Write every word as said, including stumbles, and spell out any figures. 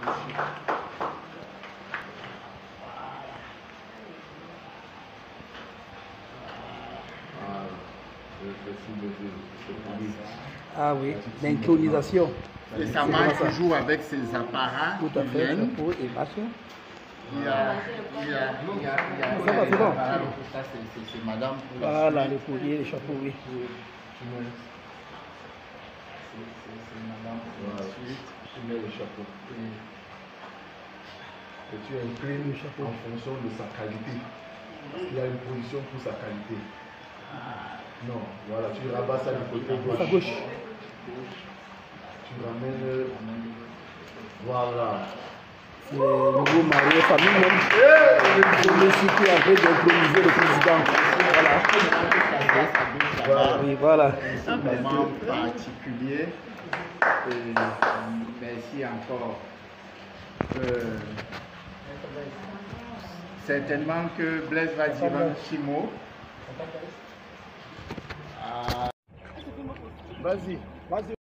Ah oui, l'intronisation. Et ça marche toujours avec ces appareils. Tout à qui fait, viennent. chapeau et masque. Il y a, il y a, il y a, il y a, Ça va, c'est bon. voilà, ça c'est madame. Voilà, les colliers, les chapeaux, oui. C'est madame. Voilà, tu mets le chapeau. Et tu imprimes le chapeau en fonction de sa qualité. Il y a une position pour sa qualité. Non, voilà, tu rabats ça du côté gauche. À gauche. Tu ramènes. Voilà. C'est le nouveau marié famille même. C'est le monsieur qui est en train d'improviser le président. Voilà. Voilà. Oui, voilà. C'est un moment particulier. Et merci encore. Euh, certainement que Blaise va dire un petit mot. Ah. Vas-y, vas-y.